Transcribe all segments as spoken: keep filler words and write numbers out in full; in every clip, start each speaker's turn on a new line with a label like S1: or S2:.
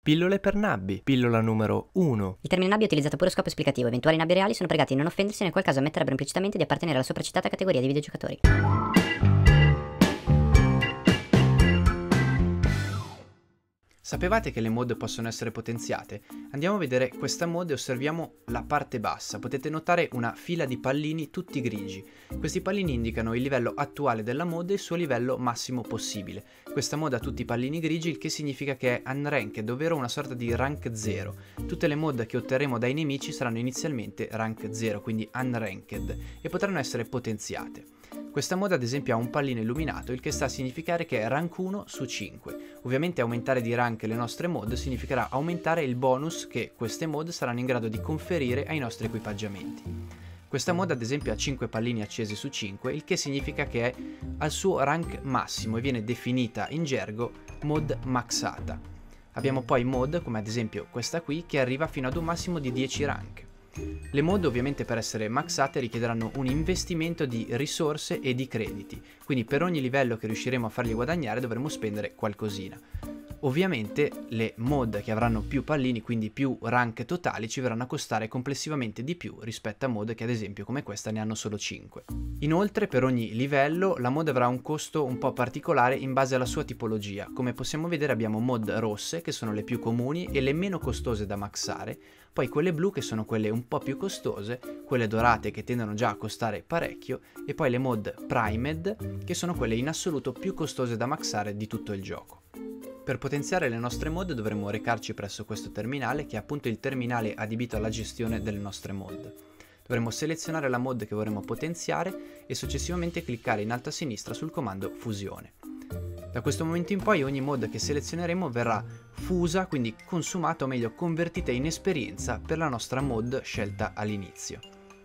S1: Pillole per nabbi, pillola numero uno.
S2: Il termine nabbi è utilizzato a puro scopo esplicativo. Eventuali nabbi reali sono pregati di non offendersi, nel qual caso ammetterebbero implicitamente di appartenere alla sopracitata categoria di videogiocatori.
S3: Sapevate che le mod possono essere potenziate? Andiamo a vedere questa mod e osserviamo la parte bassa. Potete notare una fila di pallini tutti grigi. Questi pallini indicano il livello attuale della mod e il suo livello massimo possibile. Questa mod ha tutti i pallini grigi, il che significa che è unranked, ovvero una sorta di rank zero. Tutte le mod che otterremo dai nemici saranno inizialmente rank zero, quindi unranked, e potranno essere potenziate. Questa mod ad esempio ha un pallino illuminato, il che sta a significare che è rank uno su cinque. Ovviamente aumentare di rank le nostre mod significherà aumentare il bonus che queste mod saranno in grado di conferire ai nostri equipaggiamenti. Questa mod ad esempio ha cinque pallini accesi su cinque, il che significa che è al suo rank massimo e viene definita in gergo mod maxata. Abbiamo poi mod, come ad esempio questa qui, che arriva fino ad un massimo di dieci rank. Le mod ovviamente per essere maxate richiederanno un investimento di risorse e di crediti, quindi per ogni livello che riusciremo a fargli guadagnare dovremo spendere qualcosina. Ovviamente le mod che avranno più pallini, quindi più rank totali, ci verranno a costare complessivamente di più rispetto a mod che ad esempio come questa ne hanno solo cinque. Inoltre per ogni livello la mod avrà un costo un po' particolare in base alla sua tipologia. Come possiamo vedere abbiamo mod rosse che sono le più comuni e le meno costose da maxare, poi quelle blu che sono quelle un po' più costose, quelle dorate che tendono già a costare parecchio e poi le mod primed che sono quelle in assoluto più costose da maxare di tutto il gioco. Per potenziare le nostre mod dovremo recarci presso questo terminale, che è appunto il terminale adibito alla gestione delle nostre mod. Dovremo selezionare la mod che vorremmo potenziare e successivamente cliccare in alto a sinistra sul comando fusione. Da questo momento in poi ogni mod che selezioneremo verrà fusa, quindi consumata o meglio convertita in esperienza per la nostra mod scelta all'inizio.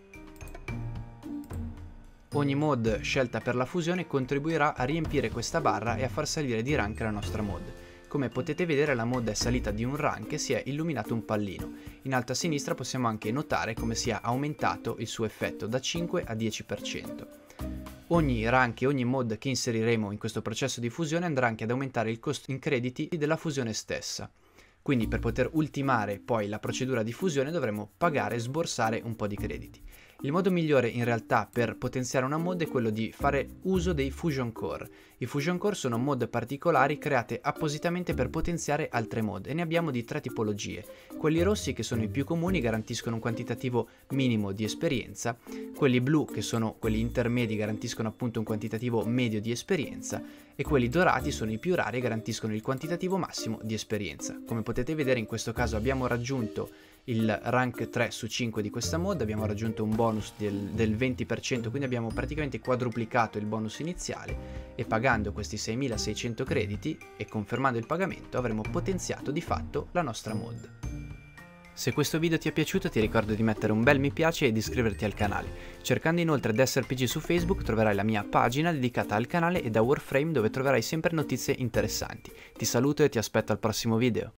S3: Ogni mod scelta per la fusione contribuirà a riempire questa barra e a far salire di rank la nostra mod. Come potete vedere la mod è salita di un rank e si è illuminato un pallino. In alto a sinistra possiamo anche notare come sia aumentato il suo effetto da cinque a dieci per cento. Ogni rank e ogni mod che inseriremo in questo processo di fusione andrà anche ad aumentare il costo in crediti della fusione stessa. Quindi per poter ultimare poi la procedura di fusione dovremo pagare e sborsare un po' di crediti. Il modo migliore in realtà per potenziare una mod è quello di fare uso dei Fusion Core. I Fusion Core sono mod particolari create appositamente per potenziare altre mod e ne abbiamo di tre tipologie. Quelli rossi, che sono i più comuni, garantiscono un quantitativo minimo di esperienza, quelli blu, che sono quelli intermedi, garantiscono appunto un quantitativo medio di esperienza, e quelli dorati sono i più rari e garantiscono il quantitativo massimo di esperienza. Come potete vedere in questo caso abbiamo raggiunto il rank tre su cinque di questa mod, abbiamo raggiunto un bonus del, del venti per cento, quindi abbiamo praticamente quadruplicato il bonus iniziale e pagando questi seimilaseicento crediti e confermando il pagamento avremo potenziato di fatto la nostra mod. Se questo video ti è piaciuto ti ricordo di mettere un bel mi piace e di iscriverti al canale. Cercando inoltre DessRPG su Facebook troverai la mia pagina dedicata al canale e da Warframe, dove troverai sempre notizie interessanti. Ti saluto e ti aspetto al prossimo video.